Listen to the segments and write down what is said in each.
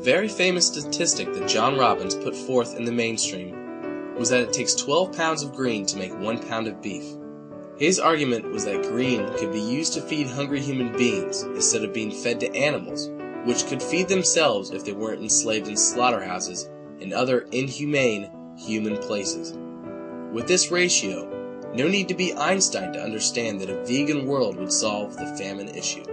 very famous statistic that John Robbins put forth in the mainstream was that it takes 12 pounds of green to make 1 pound of beef. His argument was that green could be used to feed hungry human beings instead of being fed to animals, which could feed themselves if they weren't enslaved in slaughterhouses and other inhumane human places. With this ratio, no need to be Einstein to understand that a vegan world would solve the famine issue.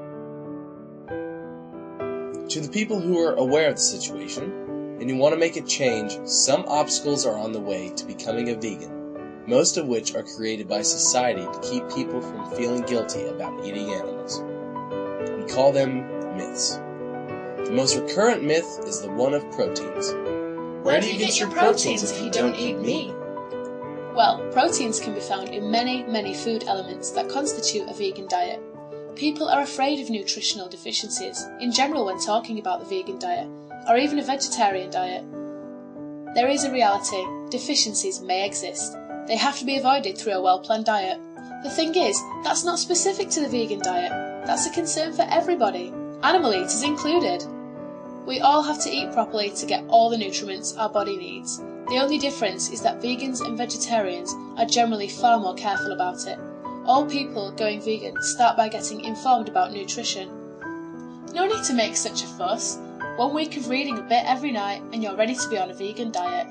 To the people who are aware of the situation, and who want to make a change, some obstacles are on the way to becoming a vegan, most of which are created by society to keep people from feeling guilty about eating animals. We call them myths. The most recurrent myth is the one of proteins. Where do you get your proteins if you don't eat meat? Well, proteins can be found in many food elements that constitute a vegan diet. People are afraid of nutritional deficiencies in general when talking about the vegan diet, or even a vegetarian diet. There is a reality: deficiencies may exist. They have to be avoided through a well-planned diet. The thing is, that's not specific to the vegan diet. That's a concern for everybody, animal eaters included. We all have to eat properly to get all the nutrients our body needs. The only difference is that vegans and vegetarians are generally far more careful about it. All people going vegan start by getting informed about nutrition. No need to make such a fuss. 1 week of reading a bit every night and you're ready to be on a vegan diet.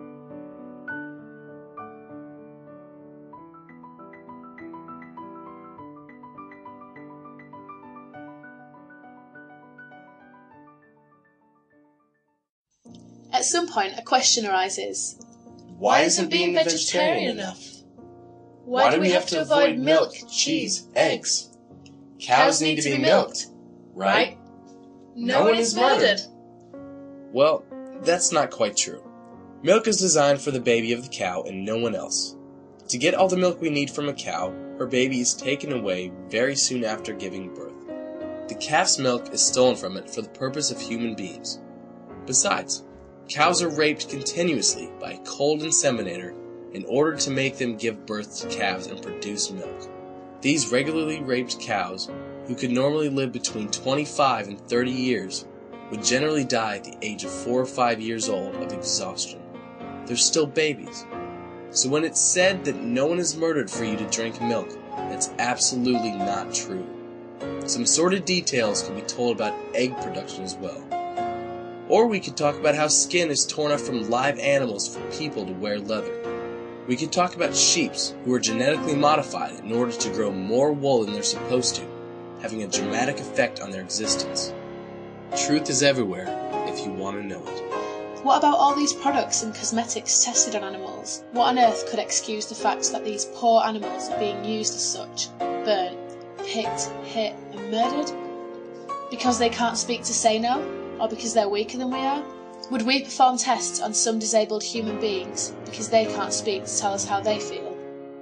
At some point, a question arises. Why isn't being vegetarian enough? Why do we have to avoid milk, cheese, eggs? Cows need to be milked, right? No one is murdered. Well, that's not quite true. Milk is designed for the baby of the cow and no one else. To get all the milk we need from a cow, her baby is taken away very soon after giving birth. The calf's milk is stolen from it for the purpose of human beings. Besides, cows are raped continuously by a cold inseminator in order to make them give birth to calves and produce milk. These regularly raped cows, who could normally live between 25 and 30 years, would generally die at the age of 4 or 5 years old of exhaustion. They're still babies. So when it's said that no one is murdered for you to drink milk, that's absolutely not true. Some sordid details can be told about egg production as well. Or we could talk about how skin is torn off from live animals for people to wear leather. We could talk about sheep who are genetically modified in order to grow more wool than they're supposed to, having a dramatic effect on their existence. Truth is everywhere if you want to know it. What about all these products and cosmetics tested on animals? What on earth could excuse the fact that these poor animals are being used as such, burnt, picked, hit and murdered? Because they can't speak to say no? Or because they're weaker than we are? Would we perform tests on some disabled human beings because they can't speak to tell us how they feel?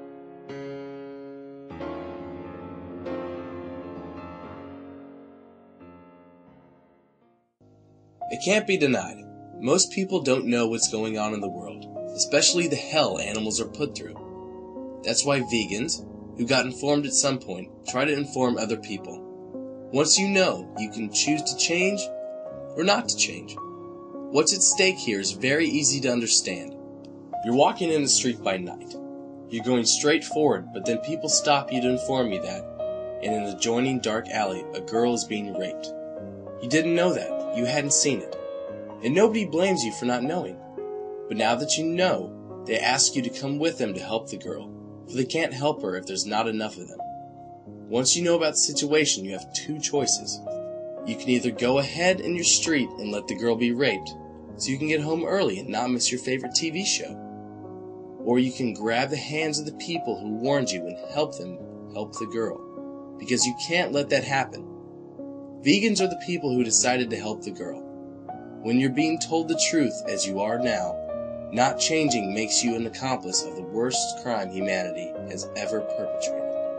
It can't be denied. Most people don't know what's going on in the world, especially the hell animals are put through. That's why vegans, who got informed at some point, try to inform other people. Once you know, you can choose to change or not to change. What's at stake here is very easy to understand. You're walking in the street by night. You're going straight forward, but then people stop you to inform you that, in an adjoining dark alley, a girl is being raped. You didn't know that. You hadn't seen it. And nobody blames you for not knowing. But now that you know, they ask you to come with them to help the girl, for they can't help her if there's not enough of them. Once you know about the situation, you have 2 choices. You can either go ahead in your street and let the girl be raped, so you can get home early and not miss your favorite TV show. Or you can grab the hands of the people who warned you and help them help the girl, because you can't let that happen. Vegans are the people who decided to help the girl. When you're being told the truth as you are now, not changing makes you an accomplice of the worst crime humanity has ever perpetrated.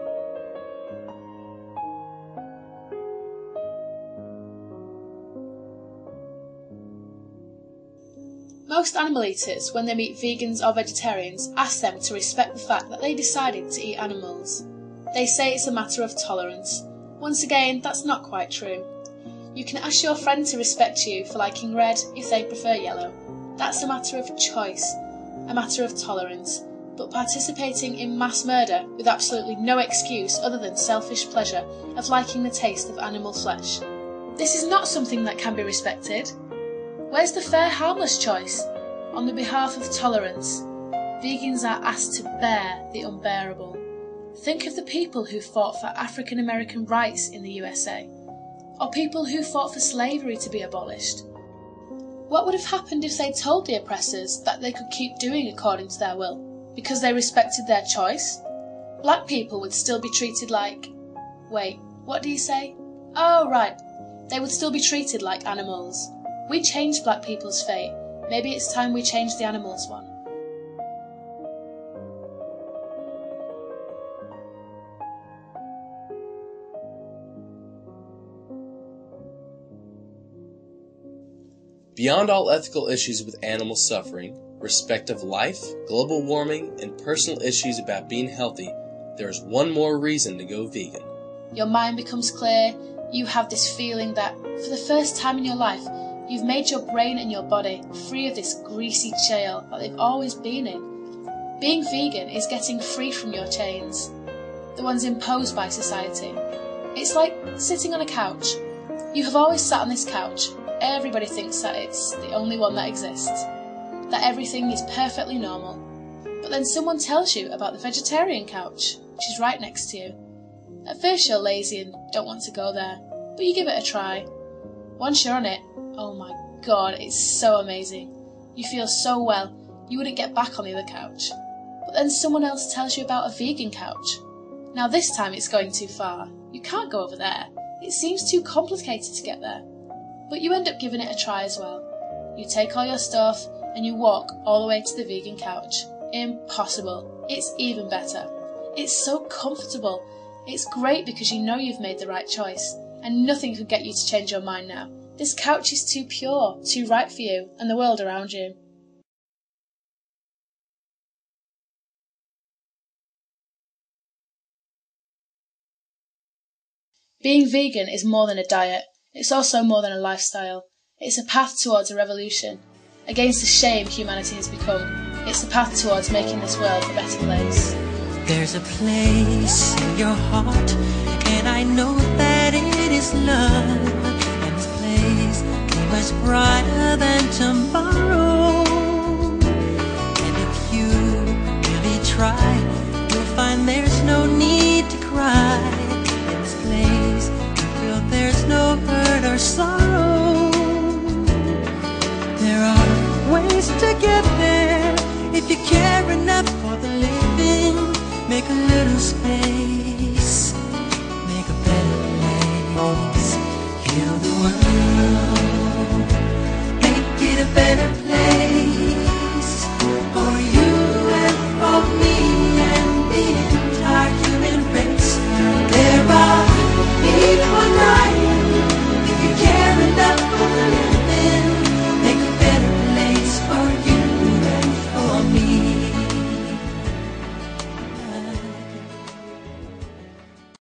Most animal eaters, when they meet vegans or vegetarians, ask them to respect the fact that they decided to eat animals. They say it's a matter of tolerance. Once again, that's not quite true. You can ask your friend to respect you for liking red if they prefer yellow. That's a matter of choice, a matter of tolerance. But participating in mass murder with absolutely no excuse other than selfish pleasure of liking the taste of animal flesh, this is not something that can be respected. Where's the fair, harmless choice? On the behalf of tolerance, vegans are asked to bear the unbearable. Think of the people who fought for African American rights in the USA, or people who fought for slavery to be abolished. What would have happened if they told the oppressors that they could keep doing according to their will, because they respected their choice? Black people would still be treated like... Wait, what do you say? Oh, right. They would still be treated like animals. We changed black people's fate. Maybe it's time we change the animals' one. Beyond all ethical issues with animal suffering, respect of life, global warming, and personal issues about being healthy, there is one more reason to go vegan. Your mind becomes clear. You have this feeling that, for the first time in your life, you've made your brain and your body free of this greasy jail that they've always been in. Being vegan is getting free from your chains, the ones imposed by society. It's like sitting on a couch. You have always sat on this couch. Everybody thinks that it's the only one that exists, that everything is perfectly normal. But then someone tells you about the vegetarian couch, which is right next to you. At first you're lazy and don't want to go there, but you give it a try. Once you're on it, oh my god, it's so amazing. You feel so well, you wouldn't get back on the other couch. But then someone else tells you about a vegan couch. Now this time it's going too far. You can't go over there. It seems too complicated to get there. But you end up giving it a try as well. You take all your stuff and you walk all the way to the vegan couch. Impossible. It's even better. It's so comfortable. It's great because you know you've made the right choice, and nothing could get you to change your mind now. This couch is too pure, too right for you and the world around you. Being vegan is more than a diet. It's also more than a lifestyle. It's a path towards a revolution. Against the shame humanity has become, it's a path towards making this world a better place. There's a place in your heart, and I know that it is love. And this place is much brighter than tomorrow. And if you really try, you'll find there's no need to cry. In this place, you feel there's no hurt or sorrow. There are ways to get there if you care enough for the living. Make a little space.